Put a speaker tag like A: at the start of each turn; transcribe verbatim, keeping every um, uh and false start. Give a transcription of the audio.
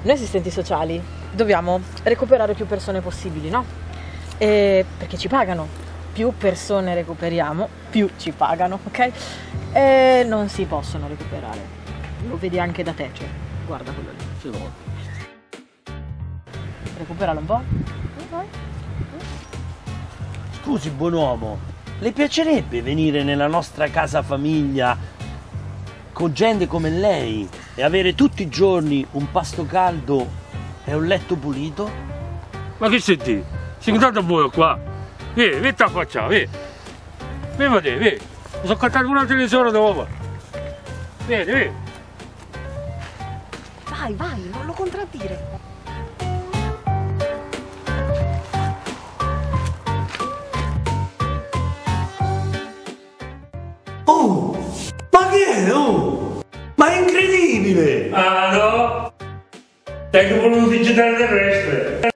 A: noi assistenti sociali dobbiamo recuperare più persone possibili, no? E perché ci pagano, più persone recuperiamo, più ci pagano, ok? E non si possono recuperare, lo vedi anche da te, cioè, guarda quello lì.
B: Sì, no.
A: Recuperalo un po'.
B: Scusi, buon uomo, le piacerebbe venire nella nostra casa famiglia con gente come lei e avere tutti i giorni un pasto caldo e un letto pulito?
C: Ma che senti? Sei tanto buono qua? Vieni, vieni a faccia, vieni. Vieni, vieni, vieni. Mi sono cantato una televisore dopo. Vieni, vieni.
A: Vai, vai, non lo contraddire.
B: Oh, ma che è? Oh, ma è incredibile!
C: Ah no? Tengo voluto digitale terrestre.